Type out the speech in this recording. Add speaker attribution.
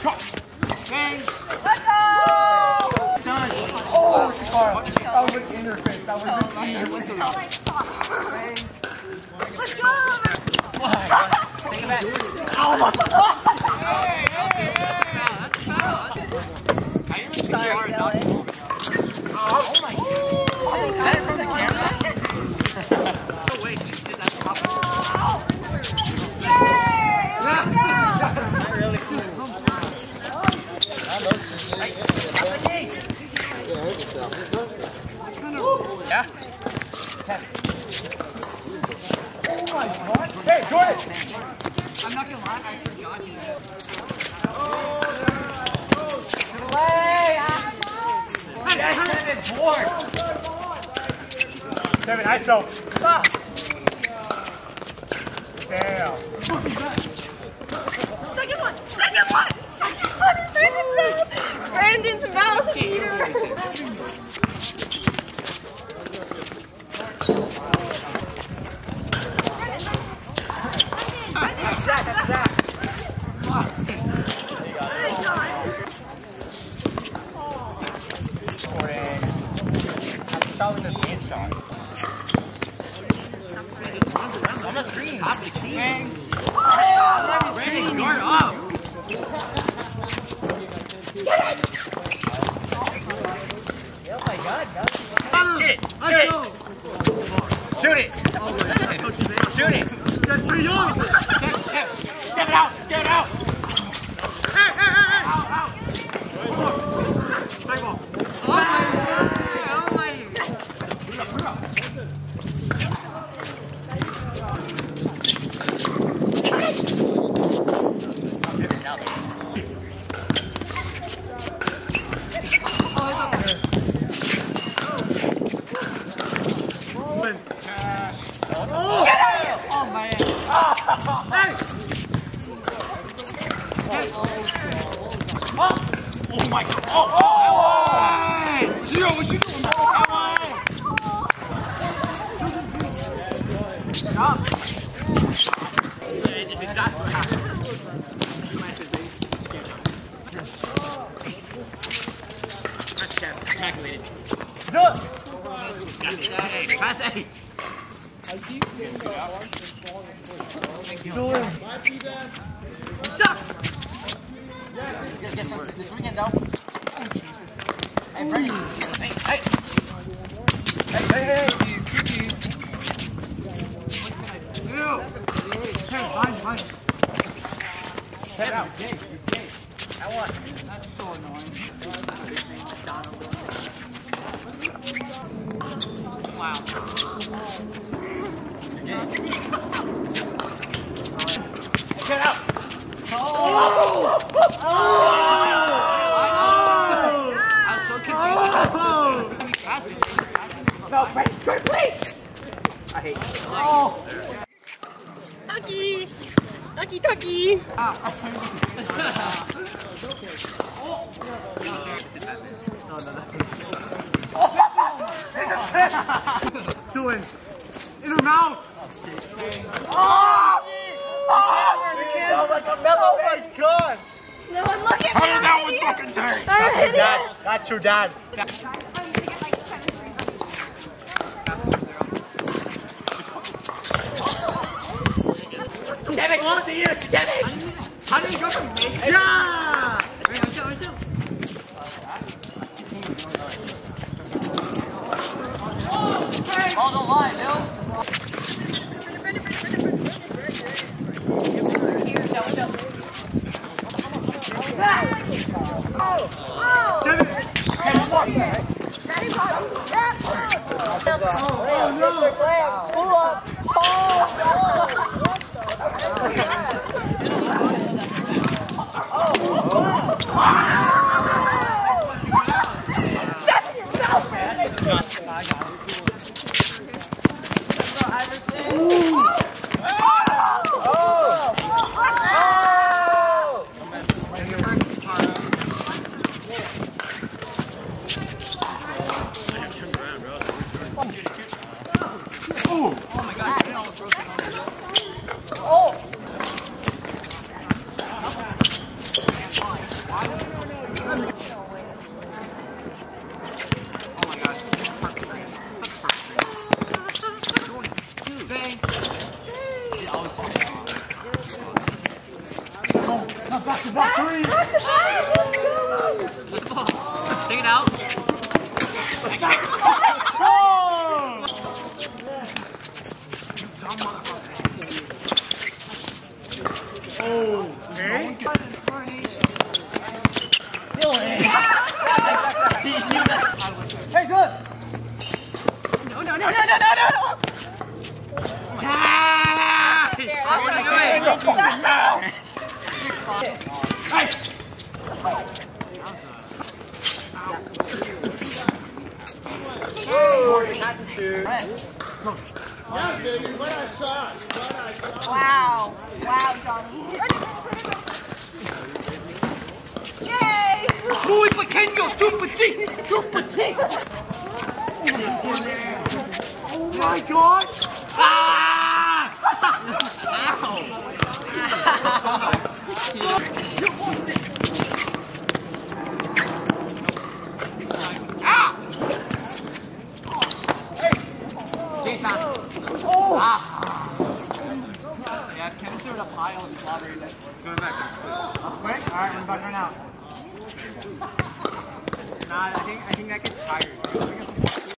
Speaker 1: Bang!
Speaker 2: Let's go!
Speaker 1: Done!
Speaker 3: Oh, that was in her face. That was in her face.
Speaker 2: Let's go!
Speaker 1: Take it back.
Speaker 3: Oh my God!
Speaker 1: Hey, that's a foul. I didn't look
Speaker 2: Sorry,
Speaker 1: hard.
Speaker 2: Dylan.
Speaker 1: Oh my God. Is that from the camera? No way, she's just at the top.
Speaker 2: Yay! Let's go!
Speaker 1: Really cool. Yeah.
Speaker 3: Oh my God! Hey, go ahead!
Speaker 1: I'm not gonna lie, I forgot you.
Speaker 3: Seven, board! Seven, ISO. Damn.
Speaker 2: Second one! Second one! Second one! Brandon's mouth, Peter!
Speaker 3: Shot with a big shot.
Speaker 1: I'm not screen. Top of the screen. Bang.
Speaker 3: Ready,
Speaker 1: guard up.
Speaker 3: Oh my God,
Speaker 1: Shoot it. Shoot it. Shoot it.
Speaker 3: that's pretty young!
Speaker 1: Get it out. Get it out.
Speaker 3: Hey! Strike ball.
Speaker 1: Oh my God. Oh my. Oh man.
Speaker 3: Oh my God! Oh! Zero, what you doing?
Speaker 1: Stop. It's exactly what happened. That's calculated.
Speaker 3: Good!
Speaker 1: Pass A. Stop! Guess what's this weekend though? Hey, Brandon, hey!
Speaker 3: Fine. Set it out.
Speaker 1: That one. That's so annoying. Wow.
Speaker 3: Get out!
Speaker 1: I was so confused.
Speaker 3: No, please! I hate you.
Speaker 1: Oh!
Speaker 2: Ducky!
Speaker 3: Two inch. In her mouth! Oh my God!
Speaker 2: No one look at me!
Speaker 3: How did that one fucking turn? That's your dad.
Speaker 1: Kevin, on to you! Kevin! How did he go from me?
Speaker 3: Yeah!
Speaker 1: Hold the line, Bill.
Speaker 3: Back three.
Speaker 1: Take it out.
Speaker 3: Oh! Oh, okay. Hey, good.
Speaker 2: No. Wow, Johnny. Yay!
Speaker 1: Muy pequeño, too petite, too petite.
Speaker 3: Oh my God.
Speaker 1: Ah! Yeah, Kevin threw it up high on the strawberry. That's
Speaker 3: Quick. All right, we're back right now.
Speaker 1: Nah, I think that gets tired.